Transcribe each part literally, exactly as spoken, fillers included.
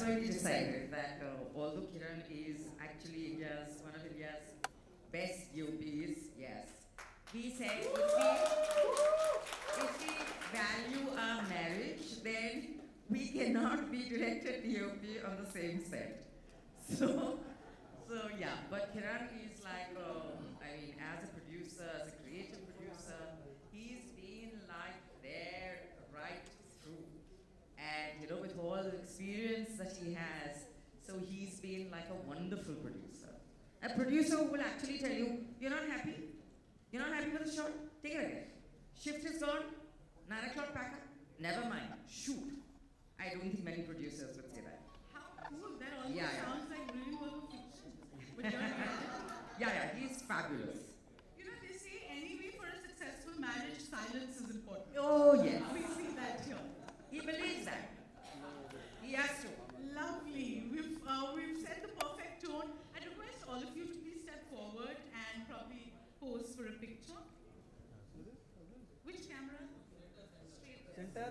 why we decided that uh, although Kiran is actually India's, one of India's best D O Ps, yes, we said if we, if we value our marriage, then we cannot be director D O P on the same set. So, so yeah, but Kiran is like, um, I mean, as a producer, as a creative producer, he's been like there right through. And, you know, with all the experience that he has, so he's been like a wonderful producer. A producer who will actually tell you, you're not happy? You're not happy with the shot? Take it again. Shift is gone, nine o'clock pack up, never mind, shoot. I don't think many producers would say that. How cool, that almost Yeah, yeah. sounds like real world fiction. But you're Yeah, yeah, he's fabulous. You know, they say anyway for a successful marriage, silence is important. Oh, yes. We see that here. He believes that. He has to. Lovely. We've, uh, we've set the perfect tone. I request all of you to please step forward and probably pose for a picture. Which camera? Straight. Center.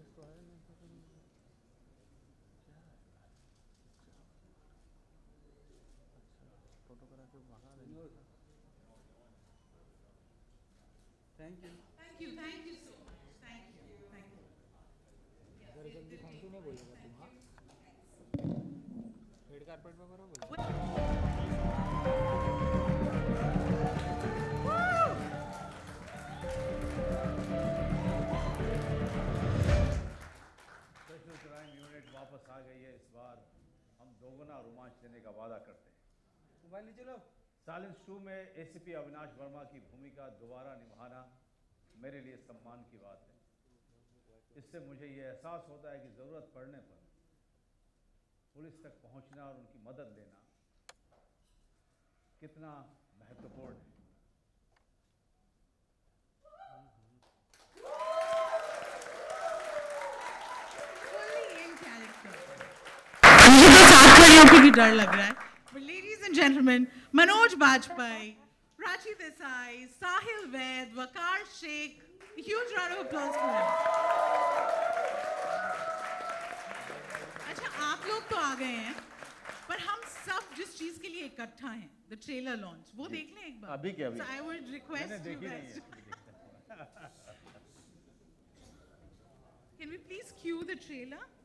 Thank you. Thank you. Thank you so much. Thank you. Thank you. Yeah, they- they take- thank you. Red carpet पे करो बोलो special crime unit वापस आ गई है। इस बार हम दोगुना रोमांच देने का वादा करते हैं। मोबाइल नीचे लो। साइलेंस टू में एसीपी अविनाश वर्मा की भूमिका दोबारा निभाना मेरे लिए सम्मान की बात है। इससे मुझे ये एहसास होता है कि ज़रूरत पड़ने पर पुलिस तक पहुंचना और उनकी मदद लेना कितना महत्वपूर्ण है। Fully in character. मुझे तो साथ खड़ियों को भी डर लग रहा है। But ladies and gentlemen, Manoj Bajpai, Prachi Desai, Sahil Vaid, Waqar Sheikh, a huge round of applause for him. अच्छा, आप लोग तो आ गए हैं, पर हम सब जिस चीज के लिए इकट्ठा हैं, the trailer launch, वो देख लें एक बार। अभी के अभी। So I would request मैंने you देखी नहीं guys. है। Can we please cue the trailer?